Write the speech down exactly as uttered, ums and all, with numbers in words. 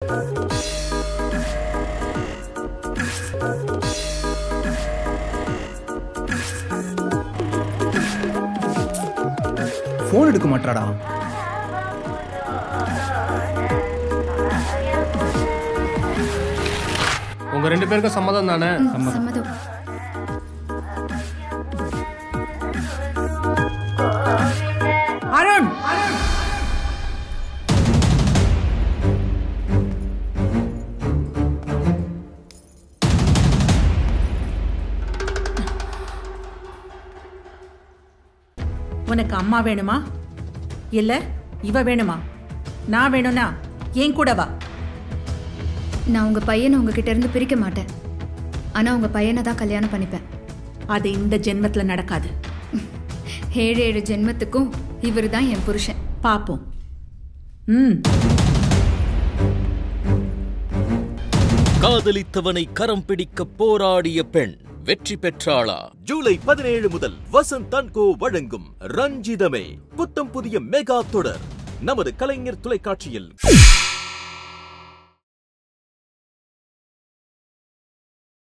Phone எடுக்க மாட்டாடா. உங்க ரெண்டு பேருக்கும் சம்மதம் தானே? சம்மதம். அருண், உனக்கு அம்மா வேணுமா இல்ல இவ வேணுமா? நான் வேணும்னா ஏன் கூட வா. நான் உங்க பையனை உங்ககிட்ட இருந்து பிரிக்க மாட்டேன். ஆனா உங்க பையனை தான் கல்யாணம் பண்ணிப்பேன். அது இந்த ஜென்மத்துல நடக்காது. ஏழு ஏழு ஜென்மத்துக்கும் இவர் தான் என் புருஷன். பாப்போம். ம். காதலித்தவனை கரம் பிடிக்க போராடிய பெண் வெற்றி பெற்றாளா? ஜூலை பதினேழு முதல் வசந்த் அண்ட் கோ வழங்கும் ரஞ்சிதமே புத்தம் புதிய மெகா தொடர் நமது கலைஞர் தொலைக்காட்சியில்.